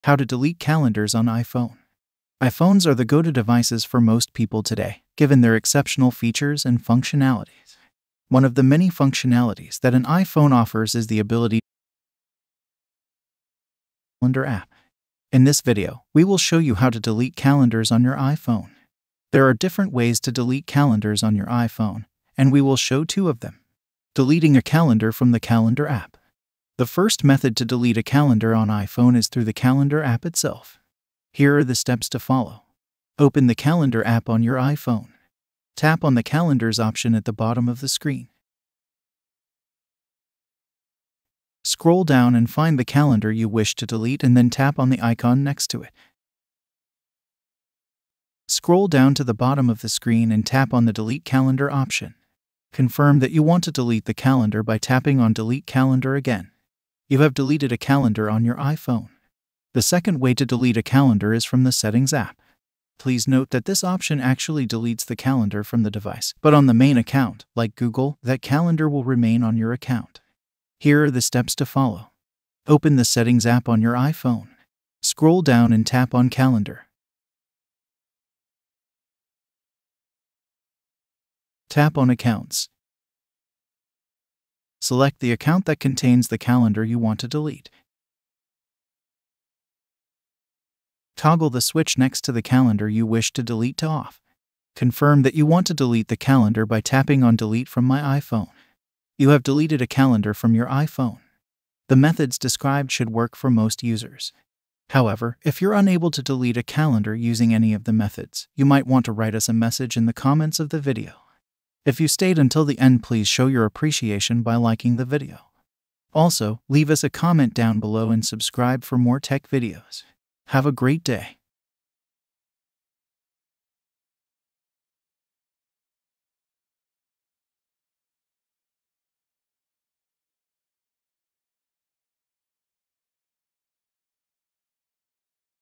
How to delete calendars on iPhone. iPhones are the go-to devices for most people today, given their exceptional features and functionalities. One of the many functionalities that an iPhone offers is the ability to calendar app. In this video, we will show you how to delete calendars on your iPhone. There are different ways to delete calendars on your iPhone, and we will show two of them. Deleting a calendar from the calendar app. The first method to delete a calendar on iPhone is through the calendar app itself. Here are the steps to follow. Open the calendar app on your iPhone. Tap on the calendars option at the bottom of the screen. Scroll down and find the calendar you wish to delete and then tap on the icon next to it. Scroll down to the bottom of the screen and tap on the Delete Calendar option. Confirm that you want to delete the calendar by tapping on Delete Calendar again. You have deleted a calendar on your iPhone. The second way to delete a calendar is from the Settings app. Please note that this option actually deletes the calendar from the device, but on the main account, like Google, that calendar will remain on your account. Here are the steps to follow. Open the Settings app on your iPhone. Scroll down and tap on Calendar. Tap on Accounts. Select the account that contains the calendar you want to delete. Toggle the switch next to the calendar you wish to delete to off. Confirm that you want to delete the calendar by tapping on Delete from my iPhone. You have deleted a calendar from your iPhone. The methods described should work for most users. However, if you're unable to delete a calendar using any of the methods, you might want to write us a message in the comments of the video. If you stayed until the end, please show your appreciation by liking the video. Also, leave us a comment down below and subscribe for more tech videos. Have a great day.